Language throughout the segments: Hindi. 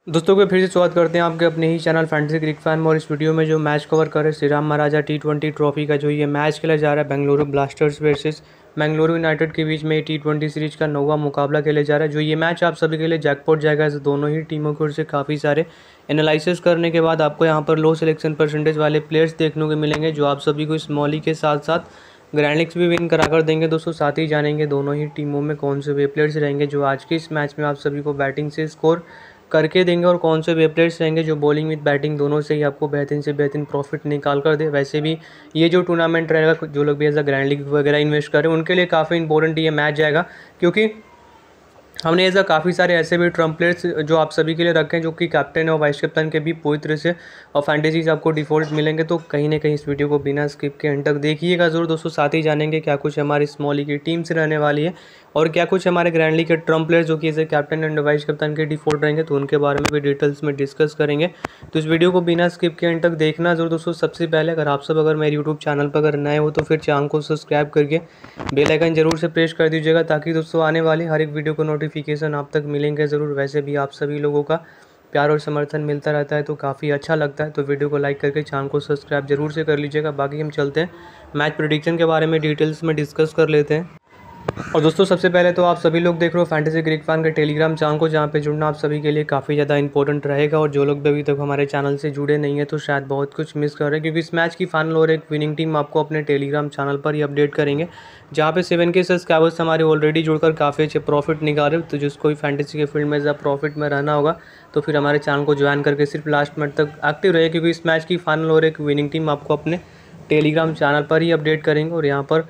दोस्तों को फिर से स्वागत करते हैं आपके अपने ही चैनल फैंटेसी क्रिकेट फैन में। और इस वीडियो में जो मैच कवर कर रहे हैं श्री राम महाराजा T20 ट्रॉफी का जो ये मैच खेला जा रहा है Bengaluru blasters versus Bengaluru united के बीच में T20 सीरीज का 9वां मुकाबला खेला जा रहा है। जो ये मैच आप सभी के लिए जैकपॉट जाएगा। इस दोनों ही टीमों की ओर से काफ़ी सारे एनालिसिस करने के बाद आपको यहाँ पर लो सिलेक्शन परसेंटेज वाले प्लेयर्स देखने को मिलेंगे जो आप सभी को स्मॉल लीग के साथ साथ ग्रैंड लीग्स भी विन करा कर देंगे। दोस्तों साथ ही जानेंगे दोनों ही टीमों में कौन से वे प्लेयर्स रहेंगे जो आज के इस मैच में आप सभी को बैटिंग से स्कोर करके देंगे और कौन से वे प्लेयर्स रहेंगे जो बॉलिंग विद बैटिंग दोनों से ही आपको बेहतरीन से बेहतरीन प्रॉफिट निकाल कर दे। वैसे भी ये जो टूर्नामेंट रहेगा जो लोग भी एज अ ग्रैंड लीग वगैरह इन्वेस्ट करें उनके लिए काफ़ी इंपॉर्टेंट ये मैच जाएगा, क्योंकि हमने ऐसा काफ़ी सारे ऐसे भी ट्रम्प प्लेयर्स जो आप सभी के लिए रखे हैं जो कि कैप्टन और वाइस कैप्टन के भी पूरी तरह से और फैंटेसीज आपको डिफॉल्ट मिलेंगे। तो कहीं ना कहीं इस वीडियो को बिना स्किप के एंड तक देखिएगा ज़रूर दोस्तों। साथ ही जानेंगे क्या कुछ हमारी स्मॉल लीग की टीम से रहने वाली है और क्या कुछ हमारे ग्रैंड लीग के ट्रम्प प्लेयर्स जो कि ऐसे कैप्टन एंड वाइस कैप्टन के डिफॉल्ट रहेंगे तो उनके बारे में भी डिटेल्स में डिस्कस करेंगे। तो इस वीडियो को बिना स्किप के एंड तक देखना जरूर दोस्तों। सबसे पहले अगर मेरे यूट्यूब चैनल पर अगर नए हो तो फिर चैनल को सब्सक्राइब करके बेल आइकन जरूर से प्रेस कर दीजिएगा ताकि दोस्तों आने वाली हर एक वीडियो को नोटिफिकेशन आप तक मिलेंगे ज़रूर। वैसे भी आप सभी लोगों का प्यार और समर्थन मिलता रहता है तो काफ़ी अच्छा लगता है। तो वीडियो को लाइक करके चैनल को सब्सक्राइब जरूर से कर लीजिएगा। बाकी हम चलते हैं मैच प्रेडिक्शन के बारे में डिटेल्स में डिस्कस कर लेते हैं। और दोस्तों सबसे पहले तो आप सभी लोग देख रहे हो फैंटेसी क्रिकेट फैन के टेलीग्राम चैनल को, जहाँ पे जुड़ना आप सभी के लिए काफ़ी ज़्यादा इंपॉर्टेंट रहेगा। और जो लोग भी अभी तक हमारे चैनल से जुड़े नहीं है तो शायद बहुत कुछ मिस कर रहे हैं, क्योंकि इस मैच की फाइनल और एक विनिंग टीम आपको अपने टेलीग्राम चैनल पर ही अपडेट करेंगे, जहाँ पे 7K सब्सक्राइबर्स हमारे ऑलरेडी जुड़कर काफ़ी अच्छे प्रॉफिट निकाल रहे हो। तो जिसको भी फैंटेसी के फील्ड में ज़्यादा प्रॉफिट में रहना होगा तो फिर हमारे चैनल को ज्वाइन करके सिर्फ लास्ट मिनट तक एक्टिव रहे, क्योंकि इस मैच की फाइनल और एक विनिंग टीम आपको अपने टेलीग्राम चैनल पर ही अपडेट करेंगे। और यहाँ पर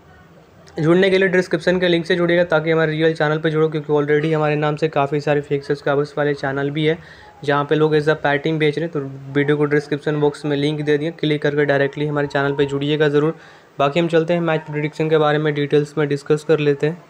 जुड़ने के लिए डिस्क्रिप्शन के लिंक से जुड़िएगा ताकि हमारे रियल चैनल पे जुड़ो, क्योंकि ऑलरेडी हमारे नाम से काफ़ी सारे फेक सब्सक्राइबर्स वाले चैनल भी है जहाँ पे लोग एज अ पैटिंग बेच रहे हैं। तो वीडियो को डिस्क्रिप्शन बॉक्स में लिंक दे दिए, क्लिक करके डायरेक्टली हमारे चैनल पे जुड़िएगा ज़रूर। बाकी हम चलते हैं मैच प्रेडिक्शन के बारे में डिटेल्स में डिस्कस कर लेते हैं।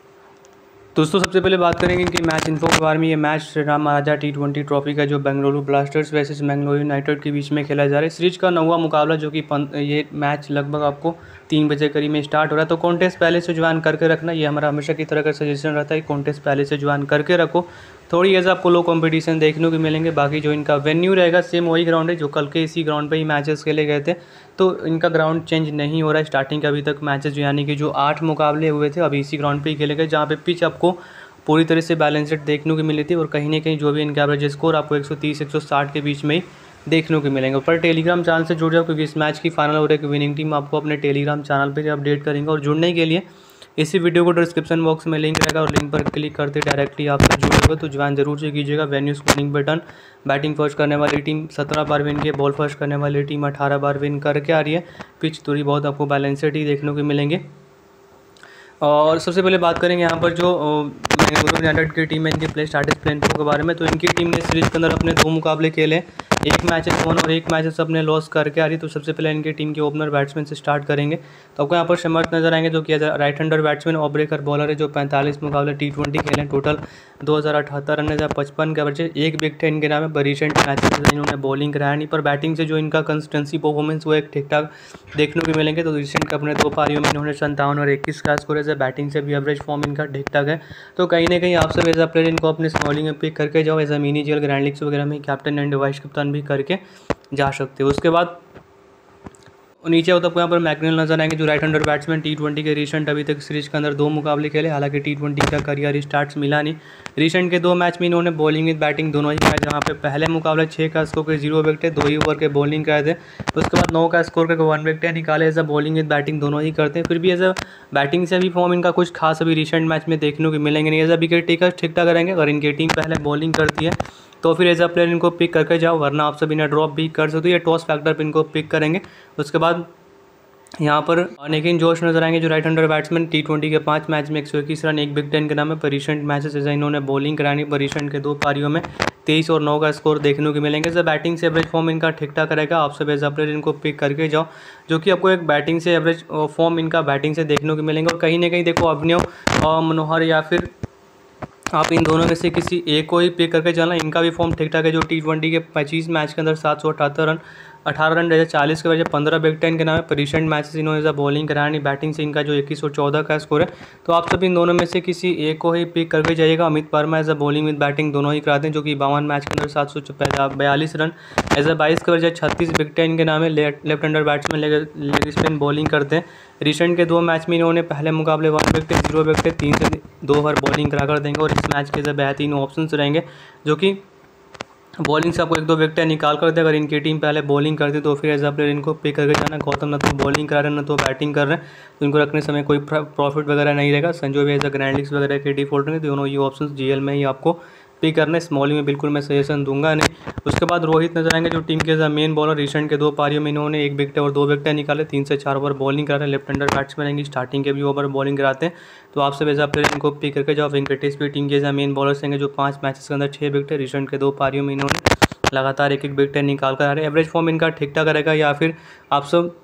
दोस्तों सबसे पहले बात करेंगे कि मैच इन्फो के बारे में। ये match Shri Ram Maharaja T20 trophy का जो Bengaluru blasters versus Bengaluru united के बीच में खेला जा रहा है, सीरीज का 9वां मुकाबला, जो कि ये मैच लगभग आपको 3 बजे करीब में स्टार्ट हो रहा है। तो कॉन्टेस्ट पहले से ज्वाइन करके रखना, ये हमारा हमेशा की तरह का सजेशन रहता है। कॉन्टेस्ट पहले से ज्वाइन करके रखो, थोड़ी एज आपको लो कंपटीशन देखने को मिलेंगे। बाकी जो इनका वेन्यू रहेगा सेम वही ग्राउंड है जो कल के इसी ग्राउंड पे ही मैचेस खेले गए थे, तो इनका ग्राउंड चेंज नहीं हो रहा है। स्टार्टिंग के अभी तक मैचेस यानी कि जो 8 मुकाबले हुए थे अभी इसी ग्राउंड पे ही खेले गए, जहाँ पे पिच आपको पूरी तरह से बैलेंस्ड देखने को मिली थी। और कहीं ना कहीं जो भी इनका एवरेज स्कोर आपको 130-160 के बीच में ही देखने को मिलेंगे। पर टेलीग्राम चैनल से जुड़ जाओ, क्योंकि इस मैच की फाइनल और एक विनिंग टीम आपको अपने टेलीग्राम चैनल पर अपडेट करेंगे। और जुड़ने के लिए इसी वीडियो को डिस्क्रिप्शन बॉक्स में लिंक रहेगा और लिंक पर क्लिक करते डायरेक्टली आपसे जुड़ेगा। तो ज्वाइन जरूर से कीजिएगा। Venue scoring pattern, batting first करने वाली टीम 17 बार विन की, बॉल फर्स्ट करने वाली टीम 18 बार विन करके आ रही है। पिच थोड़ी बहुत आपको बैलेंस्ड ही देखने को मिलेंगे। और सबसे पहले बात करेंगे यहाँ पर जो बेंगलुरु यूनाइटेड की टीम है, इनके प्ले स्टार्टिंग प्लेन के बारे में। तो इनकी टीम ने सीरीज के अंदर अपने 2 मुकाबले खेले, एक मैचेस वन और एक मैचेस अपने लॉस करके आ रही। तो सबसे पहले इनकी टीम के ओपनर बैट्समैन से स्टार्ट करेंगे। तो आपको यहाँ पर शमर्थ नजर आएंगे जो कि राइट हैंडर बैट्समैन और ब्रेकर बॉलर है, जो 45 मुकाबले T20 खेले, टोटल 2078 रन है, 55 के एवरेज, एक विकेट इनके नाम है। रिसेंट मैचेस में इन्होंने बॉलिंग कराया नहीं, पर बैटिंग से जो इनका कंसिस्टेंसी परफॉर्मेंस वो एक ठीक ठाक देखने को मिलेंगे। तो रिसेंट के अपने 2 पारियों में इन्होंने 57 और 21 का स्कोर है। बैटिंग से भी एवरेज फॉर्म इनका ठीक ठाक है। तो कहीं ना कहीं आप सब एज अ प्लेयर इनको अपने स्मॉलिंग में पिक करके जाओ, एज अ मिनी जेल ग्रैंड लीग्स वगैरह में कैप्टन एंड वाइस कैप्टन भी करके जा सकते हो। उसके बाद नीचे होता है यहाँ पर मैकनेल नजर आएंगे जो राइट हैंडर बैट्समैन, T20 के रिसेंट अभी तक सीरीज के अंदर 2 मुकाबले खेले, हालांकि T20 का करियर स्टार्ट्स मिला नहीं। रिसेंट के 2 मैच में इन्होंने बॉलिंग विद बैटिंग दोनों ही किया, जहाँ पे पहले मुकाबले 6 का स्कोर के 0 विकेट है, 2 ही ओवर के बॉलिंग कराए थे। उसके बाद 9 का स्कोर के 1 विकेट निकाले। As a bowling with batting दोनों ही करते हैं, फिर भी एज अ बैटिंग से भी फॉर्म इनका कुछ खास अभी रिसेंट मैच में देखने को मिलेंगे नहीं। एज अ विकेट टेकर ठीक ठाक रहेंगे। अगर इनकी टीम पहले बॉलिंग करती है तो फिर एज अ प्लेयर इनको पिक करके जाओ, वरना आप सब इन्हें ड्रॉप भी कर सकते हो या टॉस फैक्टर पर इनको पिक करेंगे। उसके बाद यहाँ पर नेकिन जोश नजर आएंगे जो राइट हैंडर बैट्समैन, T20 के 5 मैच में 121 रन, 1 विकेट इनके नाम है। पर रिसेंट मैचेस एज इन्होंने बॉलिंग करानी, पर रिसेंट के 2 पारियों में 23 और 9 का स्कोर देखने को मिलेंगे। जब बैटिंग से एवरेज फॉर्म इनका ठीक ठाक रहेगा, आप सब एज अ प्लेयर इनको पिक करके जाओ, जो कि आपको एक बैटिंग से एवरेज फॉर्म इनका बैटिंग से देखने को मिलेंगे। और कहीं ना कहीं देखो अभिनव मनोहर या फिर आप इन दोनों में से किसी एक को ही पिक करके चलना, इनका भी फॉर्म ठीक ठाक है। जो T20 के 25 मैच के अंदर 778 रन, 18 रन रहे 40 के वजह 15 विकेट इनके नाम है। पर रिसेंट मैचेस इन्होंने एज बॉलिंग कराया नहीं, बैटिंग से इनका जो 21 और 14 का स्कोर है। तो आप सब इन दोनों में से किसी एक को ही पिक करके जाइएगा। Amit Verma as a bowling with batting दोनों ही कराते हैं, जो कि 52 मैच के अंदर 742 रन एज अ 22 के वजह 36 विकेट इनके नाम है। Left hander batsman leg spin bowling करते हैं। रिसेंट के 2 मैच में इन्होंने पहले मुकाबले 1 विकेट 0 विकेट 3 से 2 ओवर बॉलिंग करा कर देंगे। और इस मैच के बेहतरीन ऑप्शन रहेंगे, जो कि बॉलिंग से आपको 1-2 विकेट निकाल कर दे। अगर इनकी टीम पहले बॉलिंग करती तो फिर एज अ प्लेयर इनको पिक करके जाना। गौतम न तो बॉलिंग करा रहे हैं न तो बैटिंग कर रहे हैं, तो इनको रखने समय कोई प्रॉफिट वगैरह नहीं रहेगा। संजू भी एज अ ग्रैंड लीग्स वगैरह के डिफॉल्ट रहेंगे, दोनों ये ऑप्शन जीएल में ही आपको पिक करना है। स्मॉलिंग में बिल्कुल मैं सजेशन दूंगा नहीं। उसके बाद रोहित नजर आएंगे, जो टीम के मेन बॉलर। रिसेंट के 2 पारियों में इन्होंने 1 विकेट और 2 विकेट निकाले। 3 से 4 ओवर बॉलिंग करा रहे हैं। लेफ्ट हैंडर बैट्समैन रहेंगे, स्टार्टिंग के भी ओवर बॉलिंग कराते हैं। तो आप सब एज अ प्लेयर इनको पिक करके जाओ। वेंकटेश भी टीम के मेन बॉलर्स रहेंगे, जो 5 मैचेस के अंदर 6 विकेट। रिसेंट के 2 पारियों में इन्होंने लगातार 1-1 विकेट निकाल कर आ रहे हैं। एवरेज फॉर्म इनका ठीक ठाक रहेगा, या फिर आप सब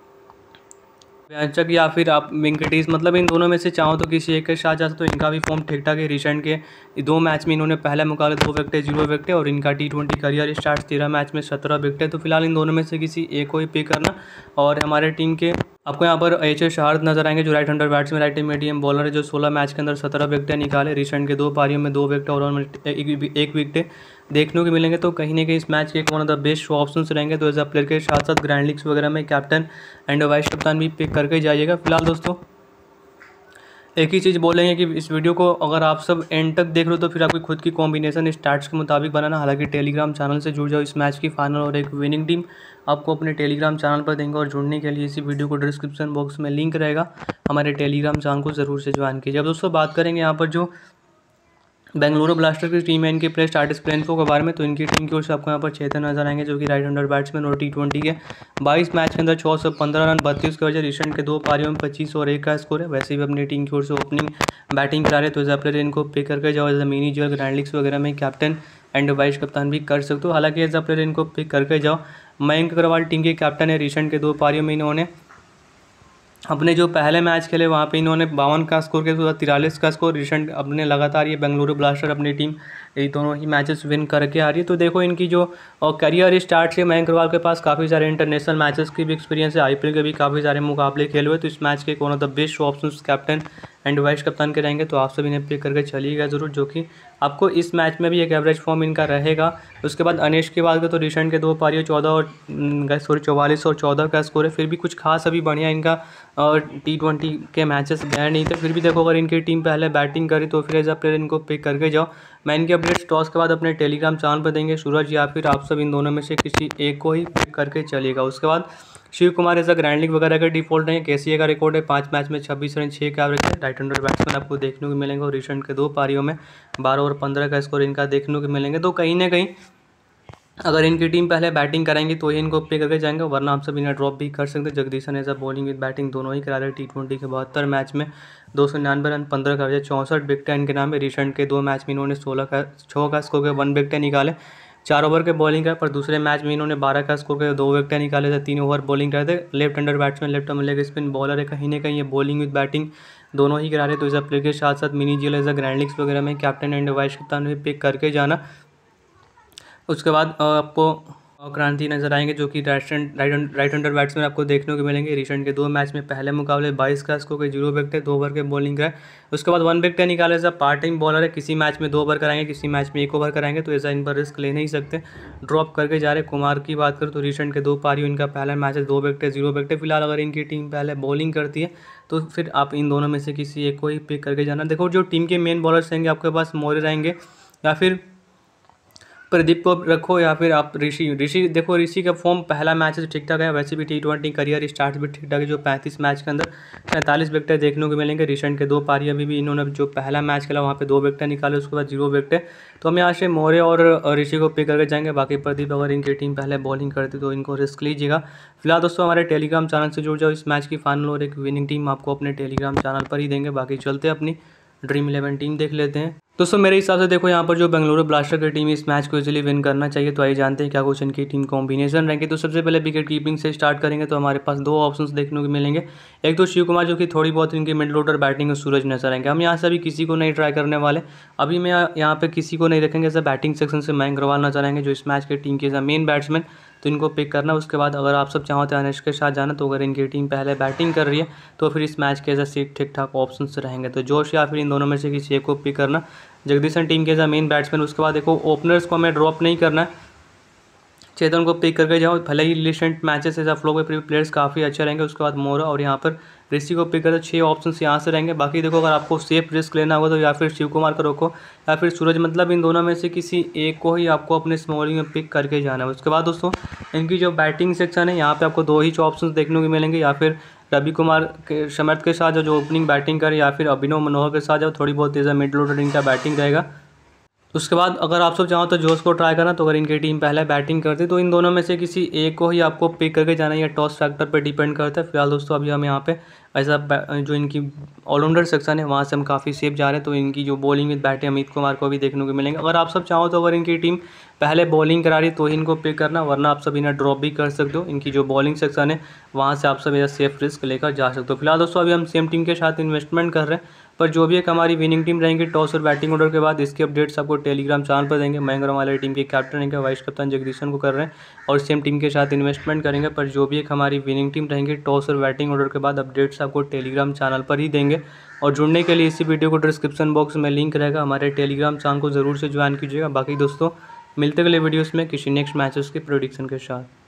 व्याचक या फिर आप वेंकटेश, मतलब इन दोनों में से चाहो तो किसी एक के साथ जा सकते हो। इनका भी फॉर्म ठीक ठाक है। रिसेंट के 2 मैच में इन्होंने पहले मुकाबले 2 विकेट 0 विकेट और इनका T20 करियर स्टार्ट 13 मैच में 17 विकेट है। तो फिलहाल इन दोनों में से किसी एक को ही पिक करना। और हमारे टीम के आपको यहाँ पर एच एस शारद नजर आएंगे, जो right hander batsman right medium bowler है, जो 16 मैच के अंदर 17 विकेट निकाले। रिसेंट के 2 पारियों में 2 विकेट और 1 विकेट देखने को मिलेंगे। तो कहीं ना कहीं इस मैच के एक one of the best options रहेंगे। तो एज अ प्लेयर के साथ साथ ग्रैंड लीग्स वगैरह में कैप्टन एंड वाइस कप्तान भी पिक करके जाइएगा। फिलहाल दोस्तों एक ही चीज़ बोलेंगे कि इस वीडियो को अगर आप सब एंड तक देख लो तो फिर आपकी खुद की कॉम्बिनेशन स्टार्ट्स के मुताबिक बनाना। हालांकि टेलीग्राम चैनल से जुड़ जाओ। इस मैच की फाइनल और एक विनिंग टीम आपको अपने टेलीग्राम चैनल पर देंगे। और जुड़ने के लिए इसी वीडियो को डिस्क्रिप्शन बॉक्स में लिंक रहेगा, हमारे टेलीग्राम चैनल को ज़रूर से ज्वाइन कीजिए। अब दोस्तों बात करेंगे यहाँ पर जो बेंगलुरु ब्लास्टर की टीम है, इनके प्लेयर स्टार्टिस प्लेइंफो के बारे में। तो इनकी टीम की ओर से आपको यहाँ पर चेतन नजर आएंगे, जो कि राइट हैंडर बैट्समैन और T20 के 22 मैच के अंदर 615 रन 32 के वजह। रिसेंट के 2 पारियों में 25 और 1 का स्कोर है। वैसे भी अपनी टीम की ओर से ओपनिंग बैटिंग करा रहे, तो एज अ प्लेयर इनको पिक करके जाओ। As a mini GL grand leagues वगैरह में कैप्टन एंड वाइस कप्तान भी कर सकते हो। हालांकि एज अ प्लेयर इनको पिक करके जाओ। मयंक अग्रवाल टीम के कैप्टन है। रिसेंट के 2 पारियों में इन्होंने अपने जो पहले मैच खेले वहाँ पे इन्होंने 52 का स्कोर के बाद 43 का स्कोर। रिसेंट अपने लगातार ये बेंगलुरु ब्लास्टर अपनी टीम ये दोनों ही मैचेस विन करके आ रही है। तो देखो इनकी जो करियर स्टार्ट से मयंक अग्रवाल के पास काफ़ी सारे इंटरनेशनल मैचेस की भी एक्सपीरियंस है। आईपीएल के भी काफ़ी सारे मुकाबले खेले हुए। तो इस मैच के one of the best option captain and vice कप्तान के रहेंगे। तो आप सब इन्हें पिक करके चलिएगा ज़रूर, जो कि आपको इस मैच में भी एक एवरेज फॉर्म इनका रहेगा। उसके बाद अनेश की बात करें तो रिसेंट के 2 पारियों 44 और 14 का स्कोर है। फिर भी कुछ खास अभी बढ़िया इनका T20 के मैचेस गए नहीं थे। फिर भी देखो अगर इनकी टीम पहले बैटिंग करी तो फिर एज अ प्लेयर इनको पिक करके जाओ। मैं इनके अपडेट्स टॉस के बाद अपने टेलीग्राम चैनल पर देंगे, सूरज या फिर आप सब इन दोनों में से किसी एक को ही पिक करके चलिएगा। उसके बाद Shiv Kumar as a grand league वगैरह का डिफॉल्ट नहीं है। केसीए का रिकॉर्ड है 5 मैच में 26 रन 6 का एवरेज है। राइट हैंडर बैट्समैन आपको देखने को मिलेंगे। और रिसेंट के 2 पारियों में 12 और 15 का स्कोर इनका देखने को मिलेंगे। तो कहीं ना कहीं अगर इनकी टीम पहले बैटिंग कराएंगी तो ही इनको पिक करके जाएंगे, वरना आप सब इन्हें ड्रॉप भी कर सकते हैं। Jagadeesan as a bowling with batting दोनों ही करा रहे हैं। T20 के 72 मैच में 299 रन 15 का एवरेज 64 विकेट इनके नाम है। रिसेंट के 2 मैच में इन्होंने 6 का स्कोर के 1 विकेट निकाले। 4 ओवर के बॉलिंग है। पर दूसरे मैच में इन्होंने 12 का स्कोर के 2 विकेट निकाले थे। 3 ओवर बॉलिंग करे थे। Left hander batsman left leg spin bowler है। कहीं ना कहीं ये बॉलिंग विद बैटिंग दोनों ही करा रहे। तो इस प्लेयर के साथ साथ mini GL as a grand leagues वगैरह में कैप्टन एंड वाइस कप्तान भी पिक करके जाना। उसके बाद आपको क्रांति नजर आएंगे, जो कि राइट हैंडर बैट्समैन आपको देखने को मिलेंगे। रिसेंट के 2 मैच में पहले मुकाबले 22 का स्कोर के 0 विकेट 2 ओवर के बॉलिंग है। उसके बाद 1 विकेट निकाले। एज पार्ट टाइम बॉलर है। किसी मैच में 2 ओवर कराएंगे, किसी मैच में 1 ओवर कराएंगे। तो ऐसा इन पर रिस्क ले नहीं सकते, ड्रॉप करके जा रहे। कुमार की बात करें तो रिसेंट के 2 पारियों इनका पहला मैच है 2 विकेट 0 विकेट। फिलहाल अगर इनकी टीम पहले बॉलिंग करती है तो फिर आप इन दोनों में से किसी एक को ही पिक करके जाना। देखो जो टीम के मेन बॉलर्स रहेंगे आपके पास मौर्य रहेंगे, या फिर प्रदीप को रखो, या फिर आप ऋषि देखो ऋषि का फॉर्म पहला मैच है ठीक ठाक है। वैसे भी T20 करियर स्टार्ट भी ठीक ठाक है, जो 35 मैच के अंदर 45 विकेट देखने को मिलेंगे। रिसेंट के 2 पारी अभी भी इन्होंने जो पहला मैच खेला वहाँ पे 2 विकेट निकाले, उसके बाद 0 विकेट। तो हम यहाँ से मौर्य और ऋषि को पिक करके जाएंगे। बाकी प्रदीप अगर इनकी टीम पहले बॉलिंग करती तो इनको रिस्क लीजिएगा। फिलहाल दोस्तों हमारे टेलीग्राम चैनल से जुड़ जाओ। इस मैच की फाइनल और एक विनिंग टीम आपको अपने टेलीग्राम चैनल पर ही देंगे। बाकी चलते अपनी ड्रीम 11 टीम देख लेते हैं। दोस्तों मेरे हिसाब से देखो यहाँ पर जो बेंगलुरु ब्लास्टर की टीम इस मैच को इजीली विन करना चाहिए। तो आइए जानते हैं क्या कुछ इनकी टीम कॉम्बिनेशन रहेंगे। तो सबसे पहले विकेट कीपिंग से स्टार्ट करेंगे तो हमारे पास 2 ऑप्शंस देखने को मिलेंगे। एक तो शिव कुमार, जो कि थोड़ी बहुत इनकी मिडल ऑर्डर बैटिंग में सूरज नजर आएंगे। हम यहाँ से अभी किसी को नहीं ट्राई करने वाले। अभी मैं यहाँ पे किसी को नहीं रखेंगे। जैसे बैटिंग सेक्शन से मयंक अग्रवाल नजर आएंगे, जो इस मैच के टीम के मेन बैट्समैन तो इनको पिक करना। उसके बाद अगर आप सब चाहो तो एनएच के साथ जाना, तो अगर इनकी टीम पहले बैटिंग कर रही है तो फिर इस मैच के ऐसा ठीक ठाक ऑप्शन रहेंगे, तो जोश या फिर इन दोनों में से किसी एक को पिक करना। जगदीशन टीम के मेन बैट्समैन। उसके बाद देखो ओपनर्स को हमें ड्रॉप नहीं करना है, चेतन को पिक करके जाओ। भले ही रिसेंट मैचेस ऐसा फ्लो के प्लेयर्स काफ़ी अच्छे रहेंगे। उसके बाद मोरा और यहाँ पर ऋषि को पिक करते 6 ऑप्शन यहाँ से रहेंगे। बाकी देखो अगर आपको सेफ रिस्क लेना होगा तो या फिर शिव कुमार को रोको या फिर सूरज, मतलब इन दोनों में से किसी एक को ही आपको अपने स्मॉलिंग में पिक करके जाना है। उसके बाद दोस्तों इनकी जो बैटिंग सेक्शन है यहाँ पे आपको 2 ही ऑप्शन देखने को मिलेंगे, या फिर रवि कुमार के समर्थ के साथ जो ओपनिंग बैटिंग करे, या फिर अभिनव मनोहर के साथ जो थोड़ी बहुत तेज़ मिड ऑर्डर इनका बैटिंग रहेगा। उसके बाद अगर आप सब चाहो तो जोश को ट्राई करना, तो अगर इनकी टीम पहले बैटिंग करती तो इन दोनों में से किसी एक को ही आपको पिक करके जाना है, या टॉस फैक्टर पर डिपेंड करता है। फिलहाल दोस्तों अभी हम यहाँ पे ऐसा जो इनकी ऑलराउंडर सेक्शन है वहाँ से हम काफ़ी सेफ जा रहे हैं, तो इनकी जो बॉलिंग विद बैट है अमित कुमार को भी देखने को मिलेंगे। अगर आप सब चाहो तो अगर इनकी टीम पहले बॉलिंग करा रही तो इनको पिक करना, वरना आप सब इन्हें ड्रॉप भी कर सकते हो। इनकी जो बॉलिंग सेक्शन है वहाँ से आप सब यह सेफ रिस्क लेकर जा सकते हो। फिलहाल दोस्तों अभी हम सेम टीम के साथ इन्वेस्टमेंट कर रहे हैं, पर जो भी एक हमारी विनिंग टीम रहेंगी टॉस और बैटिंग ऑर्डर के बाद, इसके अपडेट्स आपको टेलीग्राम चैनल पर देंगे। मयंक हमारी टीम के कैप्टन रहेंगे, वाइस कप्तान जगदीशन को कर रहे हैं और सेम टीम के साथ इन्वेस्टमेंट करेंगे। पर जो भी एक हमारी विनिंग टीम रहेंगी टॉस और बैटिंग ऑर्डर के बाद, अपडेट्स आपको टेलीग्राम चैनल पर ही देंगे। और जुड़ने के लिए इसी वीडियो को डिस्क्रिप्शन बॉक्स में लिंक रहेगा, हमारे टेलीग्राम चैनल को ज़रूर से ज्वाइन कीजिएगा। बाकी दोस्तों मिलते अगले वीडियोस में किसी नेक्स्ट मैचेस के प्रेडिक्शन के साथ।